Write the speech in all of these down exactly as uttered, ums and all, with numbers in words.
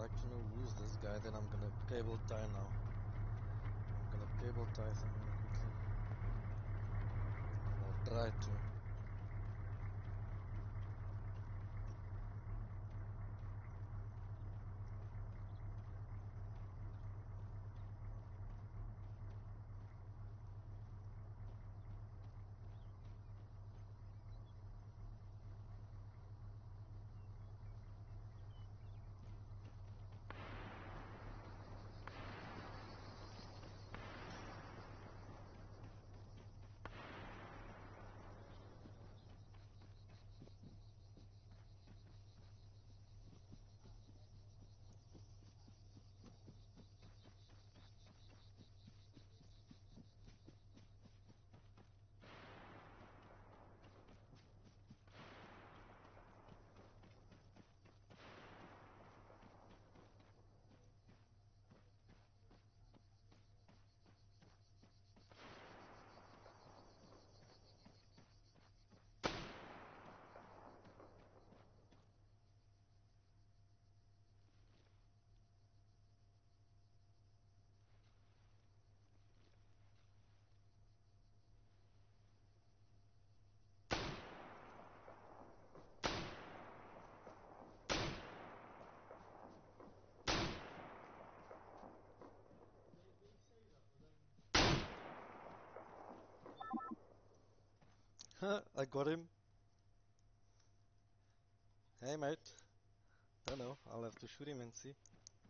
like to know who is this guy, then I'm gonna cable tie now. I'm gonna cable tie someone quickly. Or try to. I got him. Hey mate. Don't know. I'll have to shoot him and see.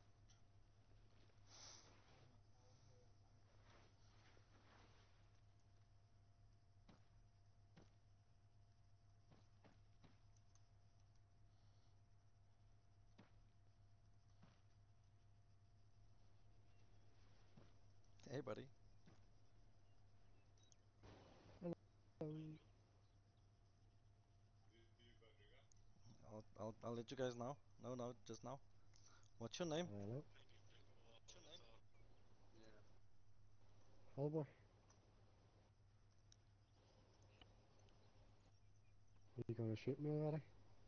Hey buddy. Hello. I'll I'll I'll let you guys know. No, no, just now. What's your name? Hello. Hellboy. Are you gonna shoot me already?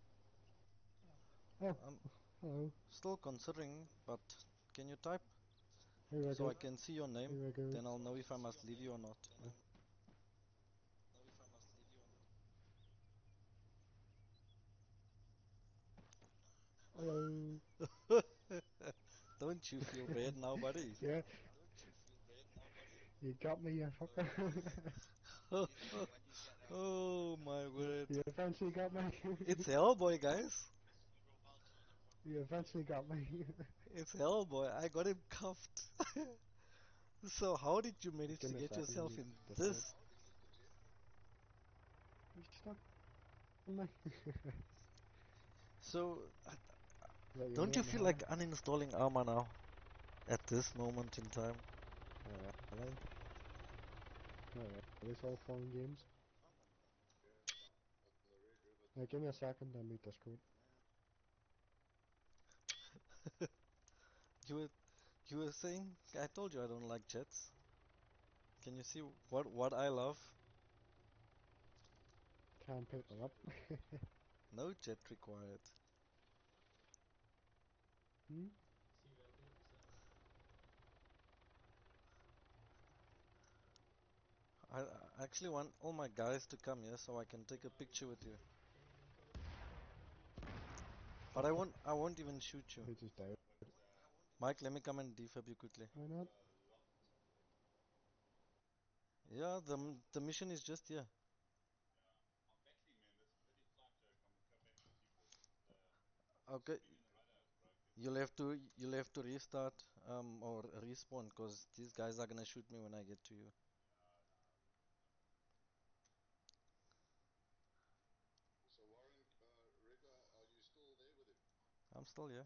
Oh, I'm hello. still considering, but can you type Here I so I go. can see your name? Here I go. Then I'll know if I must leave you or not. Oh. Hello. Don't you feel bad now, buddy? Yeah, you got me, you fucker. Oh my you, word. you eventually got me. It's Hellboy, guys. you eventually got me. It's Hellboy. I got him cuffed. So how did you manage Give to me a get second, let yourself me in discord. this? You stuck on me. So uh, Is that your don't you name, feel like Mohammed? uninstalling Arma now at this moment in time? Alright, hello. Alright, are these all fun games? Now give me a second, let me discord. You were you were saying I told you I don't like jets. Can you see what what I love? Can people up? No jet required. hmm? I, I actually want all my guys to come here so I can take a picture with you. But I won't I won't even shoot you. Who just died? Mike, let me come and defab you quickly. Why not? Yeah, the the mission is just here. Okay, you'll have to you'll have to restart um or respawn because these guys are gonna shoot me when I get to you. I'm still here.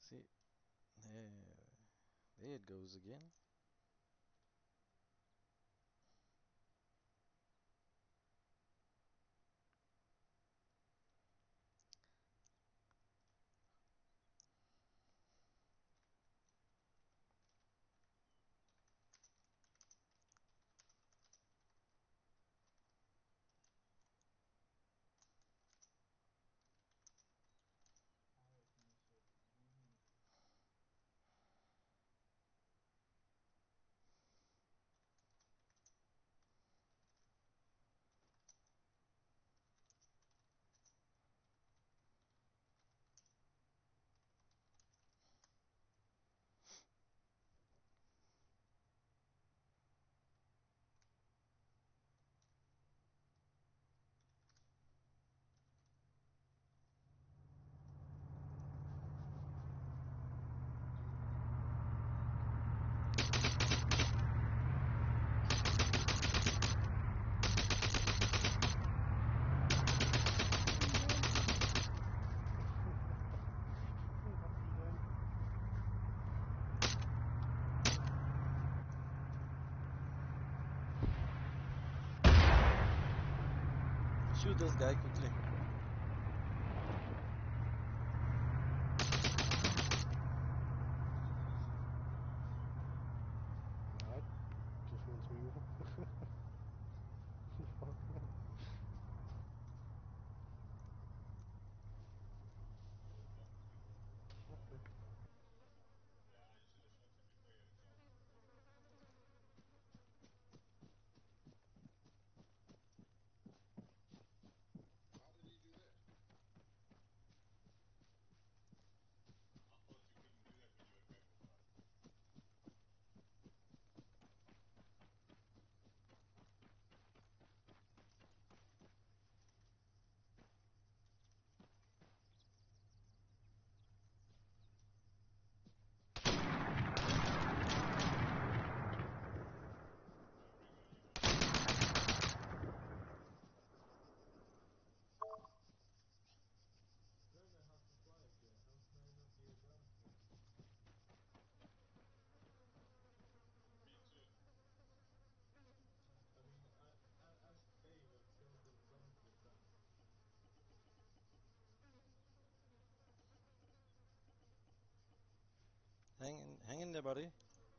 See, there, there it goes again. Shoot this guy quickly. Alright, just wants me over. Fuck man. Okay. Hang in, hang in there, buddy.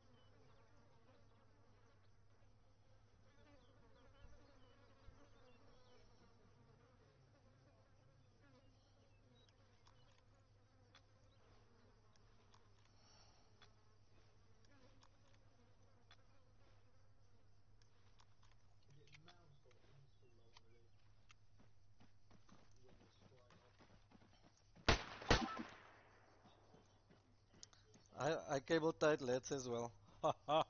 I I cable tied Let's as well. Ha ha.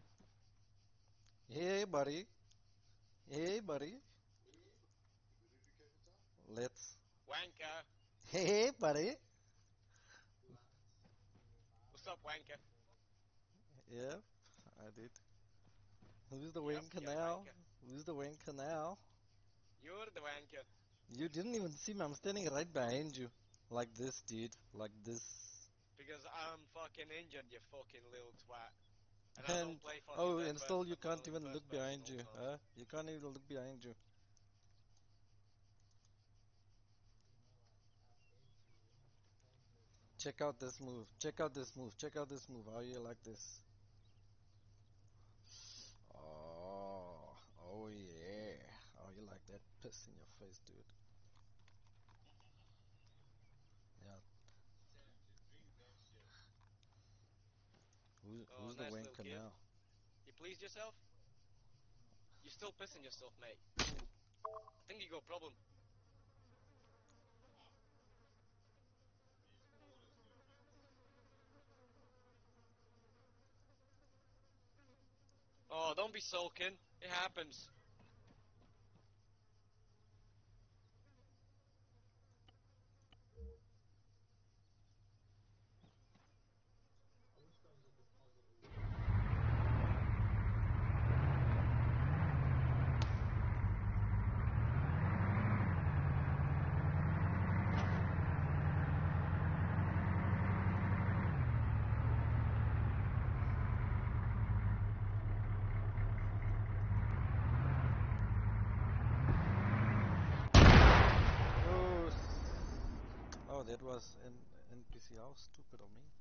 Hey, buddy. Hey, buddy. Let's. Wanker. Hey, buddy. What's up, wanker? Yep, I did. Who's the Yep, wanker you're a now? wanker. Who's the wanker now? You're the wanker. You didn't even see me. I'm standing right behind you. Like this, dude. Like this. Because I'm fucking injured, you fucking little twat. And I don't And, play fucking oh, third and still person, you I'm can't only even first look person behind all the you, time. huh? You can't even look behind you. Check out this move. Check out this move. Check out this move. How you like this? Oh, oh yeah. Oh, you like that piss in your face, dude. Yeah. Who's Oh, who's the nice little wanker kill. now? You pleased yourself? You're still pissing yourself, mate. I think you got a problem. Oh, don't be sulking. It happens. Oh, that was an N P C. How stupid of me.